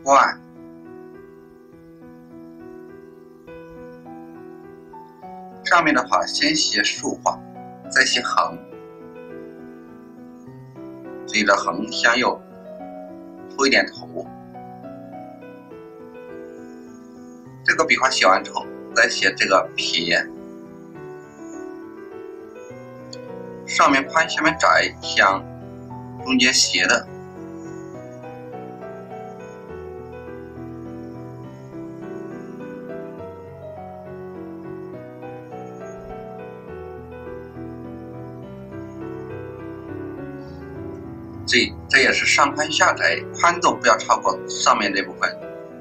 冠。上面的话先写竖画，再写横，注意着横向右出一点头。这个笔画写完之后，再写这个撇，上面宽下面窄，向中间斜的。这也是上宽下窄，宽度不要超过上面这部分。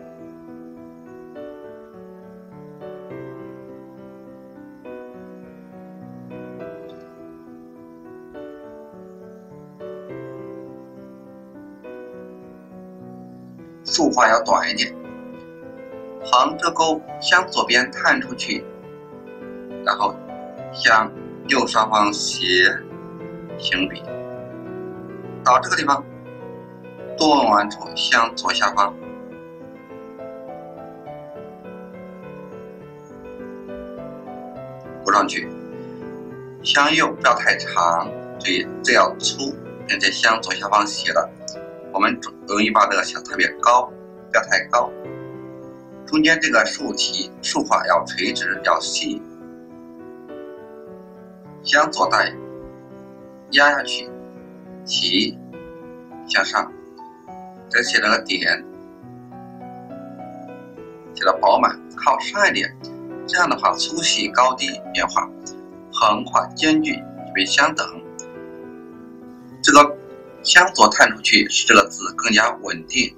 竖画要短一点，横这钩向左边探出去，然后向右上方斜行笔。到这个地方，多纹完之后向左下方补上去，向右不要太长，注意这要粗，并且向左下方斜了。我们容易把这个写特别高，不要太高。中间这个竖画要垂直，要细，向左带压下去，起向上，再写那个点，写的饱满，靠上一点。这样的话，粗细高低变化，横跨间距就会相等。这个向左探出去，使这个字更加稳定。